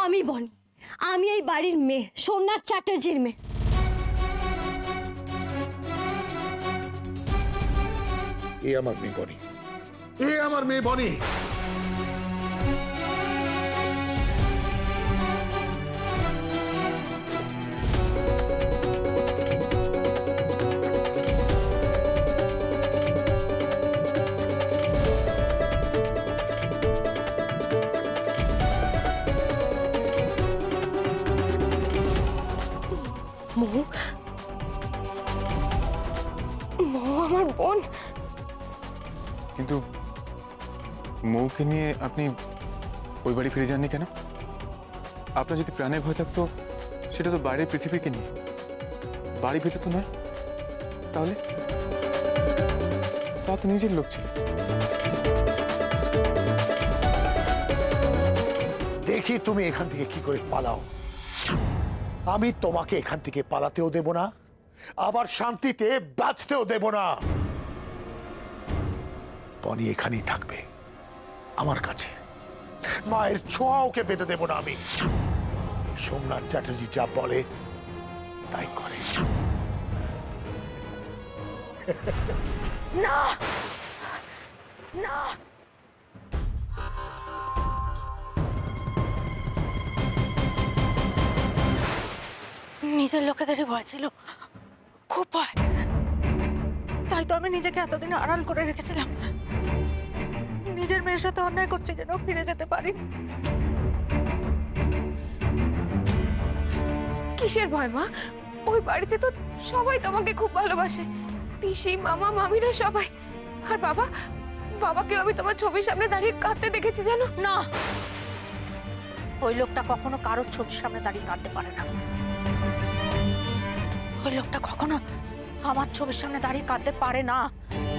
আমি বনি, আমি এই বাড়ির মেয়ে, সোমনাথ চ্যাটার্জির মেয়ে। এ আমার মেয়ে বনি, এ আমার মেয়ে বনি। মৌ, মৌ আমার বোন। কিন্তু মৌকে নিয়ে আপনি ওই বাড়ি ফিরে যাননি কেন? আপনার যদি প্রাণের ভয় থাকতো সেটা তো বাইরের পৃথিবীকে নিয়ে, বাড়ি ভেতর তো নয়। তাহলে তা তো নিজের লোক ছিল। দেখি তুমি এখান থেকে কি করে পালাও। আমি তোমাকে এখান থেকে পালাতেও দেব না, আবার শান্তিতে বাঁচতেও দেব না। বনি এখানেই থাকবে আমার কাছে, মায়ের ছোঁয়া ওকে পেতে দেব না আমি। সোমনাথ চ্যাটার্জি যা বলে তাই করে। না না, নিজের লোকেদেরই ভয় ছিল, খুব ভয়। তাই তো আমি নিজেকে এতদিন আড়াল করে রেখেছিলাম। নিজের মেয়ের সাথে অন্যায় করছি যেন ফিরে যেতে পারি। কিসের ভয় মা? ওই বাড়িতে তো সবাই তোমাকে খুব ভালোবাসে, পিসি, মামা, মামিরা সবাই। আর বাবা, বাবাকেও আমি তোমার ছবির সামনে দাঁড়িয়ে কাঁদতে দেখেছি জানো। না, ওই লোকটা কখনো কারোর ছবির সামনে দাঁড়িয়ে কাঁদতে পারে না। ওই লোকটা কখনো আমার ছবির সামনে দাঁড়িয়ে কাঁদতে পারে না।